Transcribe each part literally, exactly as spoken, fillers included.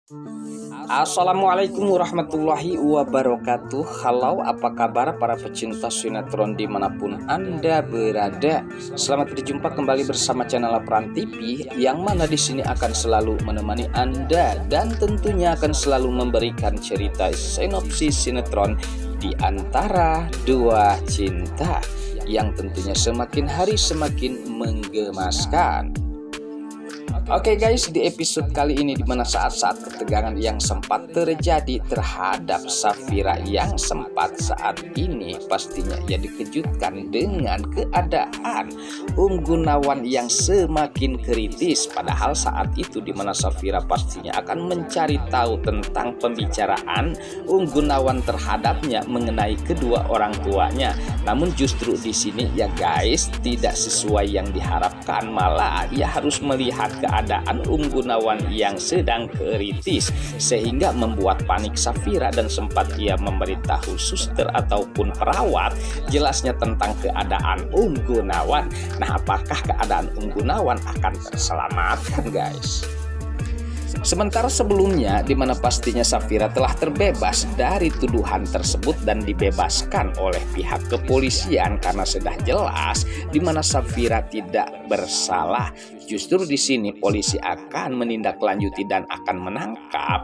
Assalamualaikum warahmatullahi wabarakatuh. Halo, apa kabar para pecinta sinetron dimanapun Anda berada? Selamat berjumpa kembali bersama channel Peran T V, yang mana di sini akan selalu menemani Anda dan tentunya akan selalu memberikan cerita sinopsis sinetron Di Antara Dua Cinta, yang tentunya semakin hari semakin menggemaskan. Oke okay guys, di episode kali ini dimana saat-saat ketegangan yang sempat terjadi terhadap Safira, yang sempat saat ini pastinya ia dikejutkan dengan keadaan Um Gunawan yang semakin kritis. Padahal saat itu dimana Safira pastinya akan mencari tahu tentang pembicaraan Um Gunawan terhadapnya mengenai kedua orang tuanya. Namun justru di sini ya guys, tidak sesuai yang diharapkan, malah ia harus melihat keadaan keadaan Um Gunawan yang sedang kritis, sehingga membuat panik Safira dan sempat ia memberitahu suster ataupun perawat jelasnya tentang keadaan Um Gunawan. Nah, apakah keadaan Um Gunawan akan terselamatkan guys? Sementara sebelumnya dimana pastinya Safira telah terbebas dari tuduhan tersebut dan dibebaskan oleh pihak kepolisian karena sudah jelas dimana Safira tidak bersalah. Justru di sini polisi akan menindaklanjuti dan akan menangkap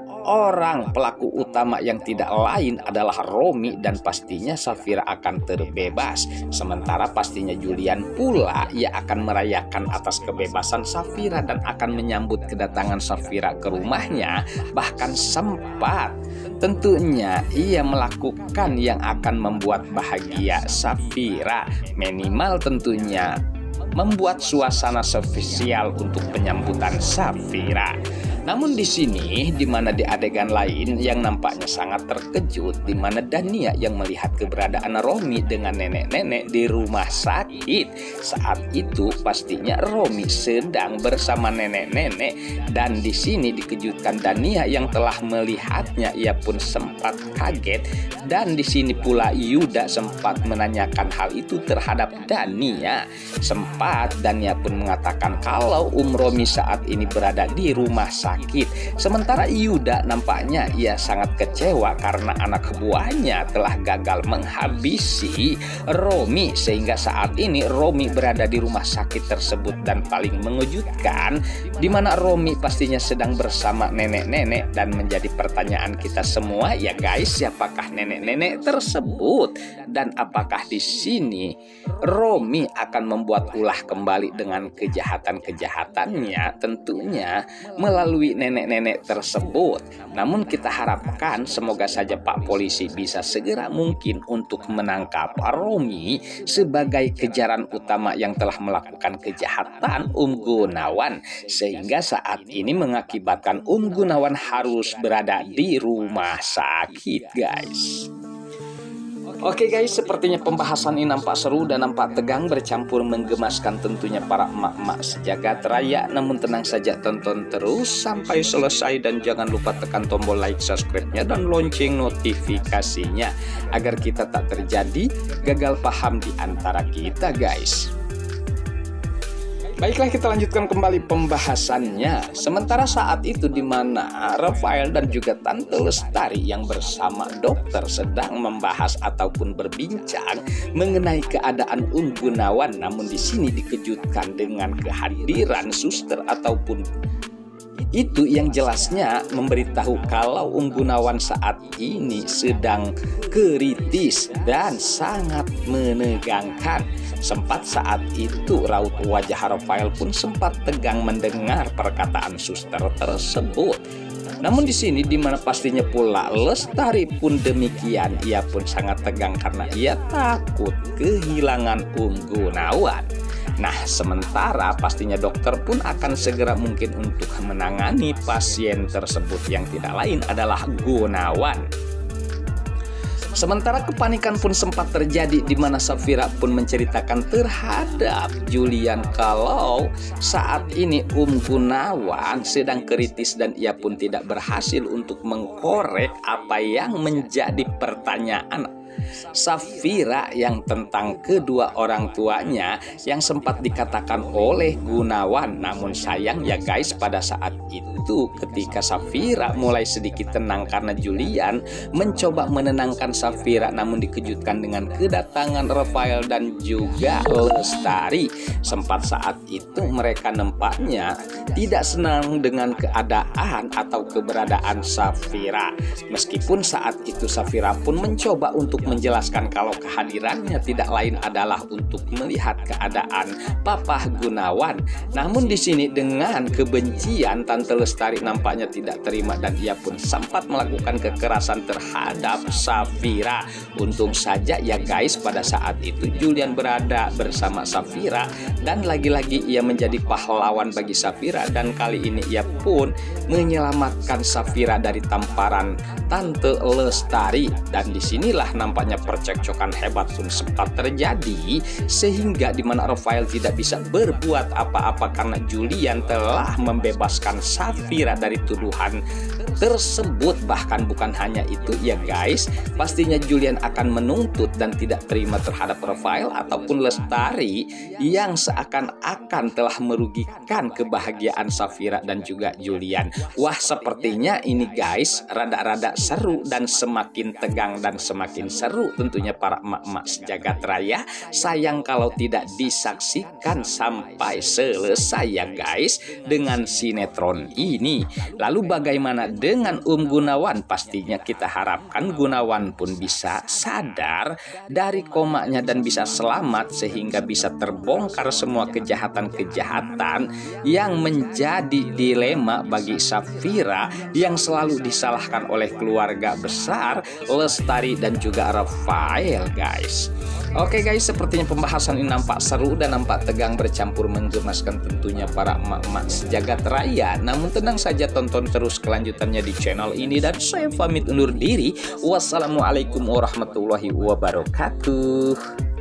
orang pelaku utama yang tidak lain adalah Romi, dan pastinya Safira akan terbebas. Sementara pastinya Julian pula ia akan merayakan atas kebebasan Safira dan akan menyambut kedatangan Safira ke rumahnya. Bahkan sempat tentunya ia melakukan yang akan membuat bahagia Safira, minimal tentunya membuat suasana spesial untuk penyambutan Safira. Namun di sini di mana di adegan lain yang nampaknya sangat terkejut, di mana Dania yang melihat keberadaan Romi dengan nenek-nenek di rumah sakit. Saat itu pastinya Romi sedang bersama nenek-nenek, dan di sini dikejutkan Dania yang telah melihatnya. Ia pun sempat kaget, dan di sini pula Yuda sempat menanyakan hal itu terhadap Dania. Sempat Dania pun mengatakan kalau Um Romi saat ini berada di rumah sakit. Sementara Yuda nampaknya ia sangat kecewa karena anak buahnya telah gagal menghabisi Romi, sehingga saat ini Romi berada di rumah sakit tersebut. Dan paling mengejutkan di mana Romi pastinya sedang bersama nenek-nenek, dan menjadi pertanyaan kita semua ya guys, siapakah nenek-nenek tersebut dan apakah di sini Romi akan membuat ulah kembali dengan kejahatan-kejahatannya tentunya melalui nenek-nenek tersebut. Namun kita harapkan semoga saja Pak Polisi bisa segera mungkin untuk menangkap Romi sebagai kejaran utama yang telah melakukan kejahatan Um Gunawan, sehingga saat ini mengakibatkan Um Gunawan harus berada di rumah sakit guys. Oke guys, sepertinya pembahasan ini nampak seru dan nampak tegang bercampur menggemaskan tentunya para emak-emak sejagat raya. Namun tenang saja, tonton terus sampai selesai dan jangan lupa tekan tombol like, subscribe-nya dan lonceng notifikasinya agar kita tak terjadi gagal paham di antara kita guys. Baiklah, kita lanjutkan kembali pembahasannya. Sementara saat itu di mana Rafael dan juga Tante Lestari yang bersama dokter sedang membahas ataupun berbincang mengenai keadaan Um Gunawan. Namun di sini dikejutkan dengan kehadiran suster ataupun itu yang jelasnya memberitahu kalau Um Gunawan saat ini sedang kritis dan sangat menegangkan. Sempat saat itu raut wajah Rafael pun sempat tegang mendengar perkataan suster tersebut. Namun di sini dimana pastinya pula Lestari pun demikian, ia pun sangat tegang karena ia takut kehilangan Um Gunawan. Nah, sementara pastinya dokter pun akan segera mungkin untuk menangani pasien tersebut yang tidak lain adalah Gunawan. Sementara kepanikan pun sempat terjadi di mana Safira pun menceritakan terhadap Julian kalau saat ini Um Gunawan sedang kritis dan ia pun tidak berhasil untuk mengkorek apa yang menjadi pertanyaan Safira yang tentang kedua orang tuanya yang sempat dikatakan oleh Gunawan. Namun sayang ya guys, pada saat itu ketika Safira mulai sedikit tenang karena Julian mencoba menenangkan Safira, namun dikejutkan dengan kedatangan Rafael dan juga Lestari. Sempat saat itu mereka nampaknya tidak senang dengan keadaan atau keberadaan Safira. Meskipun saat itu Safira pun mencoba untuk menjelaskan kalau kehadirannya tidak lain adalah untuk melihat keadaan Papa Gunawan. Namun di sini dengan kebencian Tante Lestari nampaknya tidak terima dan ia pun sempat melakukan kekerasan terhadap Safira. Untung saja ya guys, pada saat itu Julian berada bersama Safira dan lagi-lagi ia menjadi pahlawan bagi Safira, dan kali ini ia pun menyelamatkan Safira dari tamparan Tante Lestari. Dan disinilah nampaknya percekcokan hebat pun sempat terjadi, sehingga dimana Rafael tidak bisa berbuat apa-apa karena Julian telah membebaskan Safira dari tuduhan tersebut. Bahkan bukan hanya itu ya guys, pastinya Julian akan menuntut dan tidak terima terhadap Rafael ataupun Lestari yang seakan-akan telah merugikan kebahagiaan Safira dan juga Julian. Wah, sepertinya ini guys rada-rada seru dan semakin tegang dan semakin seru tentunya para emak-emak sejagat raya. Sayang kalau tidak disaksikan sampai selesai ya guys dengan sinetron ini. Lalu bagaimana dengan Om Gunawan? Pastinya kita harapkan Gunawan pun bisa sadar dari komanya dan bisa selamat, sehingga bisa terbongkar semua kejahatan-kejahatan yang menjadi dilema bagi Safira yang selalu disalahkan oleh keluarga besar Lestari dan juga Rafael guys. Oke guys, sepertinya pembahasan ini nampak seru dan nampak tegang bercampur menggemaskan tentunya para emak-emak sejagat raya. Namun tenang saja, tonton terus kelanjutannya di channel ini dan saya pamit undur diri. Wassalamualaikum warahmatullahi wabarakatuh.